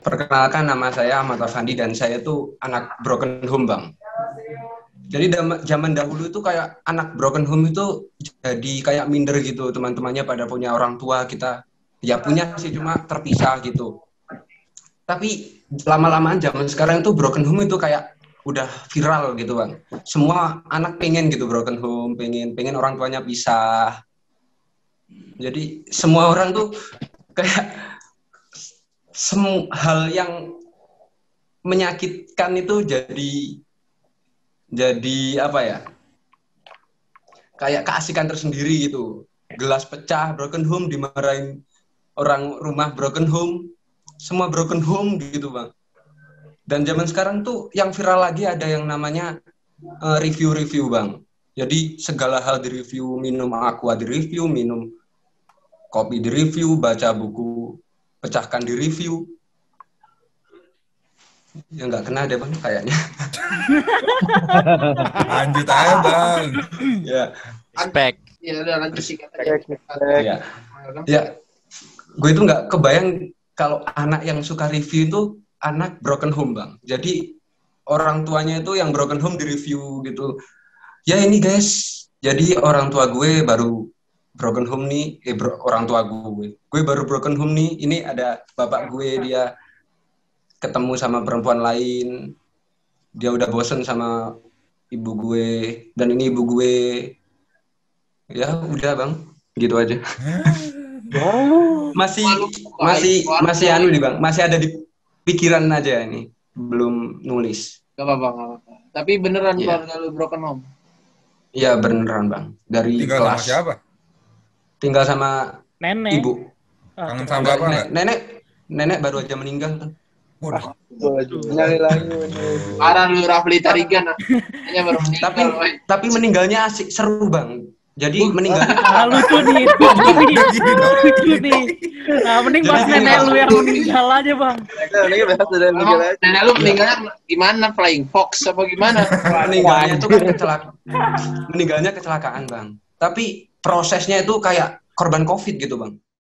Perkenalkan, nama saya Ahmad Afandi dan saya tuh anak broken home, Bang. Jadi zaman dahulu itu kayak anak broken home itu jadi kayak minder gitu, teman-temannya pada punya orang tua, kita ya punya sih cuma terpisah gitu. Tapi lama-lamaan zaman sekarang tuh broken home itu kayak udah viral gitu, Bang. Semua anak pengen gitu broken home, pengen orang tuanya pisah. Jadi semua orang tuh kayak hal yang menyakitkan itu jadi apa ya, kayak keasikan tersendiri gitu. Gelas pecah broken home, dimarahin orang rumah broken home, semua broken home gitu, Bang. Dan zaman sekarang tuh yang viral lagi ada yang namanya review-review, Bang. Jadi segala hal di review, minum aqua di review, minum kopi di review, baca buku pecahkan di review. Ya nggak kena deh, Bang, kayaknya. Lanjut aja, Bang. Ya. Spek. Ya udah lanjut sih Ya. Ya. Gue itu nggak kebayang kalau anak yang suka review itu anak broken home, Bang. Jadi orang tuanya itu yang broken home di review gitu. Ya ini guys, jadi orang tua gue baru broken home nih, orang tua gue baru broken home nih. Ini ada bapak gue, dia ketemu sama perempuan lain, dia udah bosen sama ibu gue, dan ini ibu gue. Ya udah, Bang, gitu aja. masih anu nih, Bang, masih ada di pikiran aja ini, belum nulis. Gak apa-apa. Tapi beneran keluarga lu broken home? Iya beneran, Bang. Dari Tinggal kelas. sama siapa? Tinggal sama nenek. Ibu. Kangen sama bapak nggak? Nenek baru aja meninggal. Waduh. Parah lu, Rafli Tarigan. Hanya baru meninggal. Tapi meninggalnya asik, seru, Bang. Jadi meninggalnya lucu nih. Nah, mending bahas nenek lu yang meninggal aja, Bang. Nenek lu meninggalnya gimana? Flying Fox apa gimana? Meninggalnya itu kan meninggalnya kecelakaan, Bang. Tapi prosesnya itu kayak korban COVID gitu, Bang.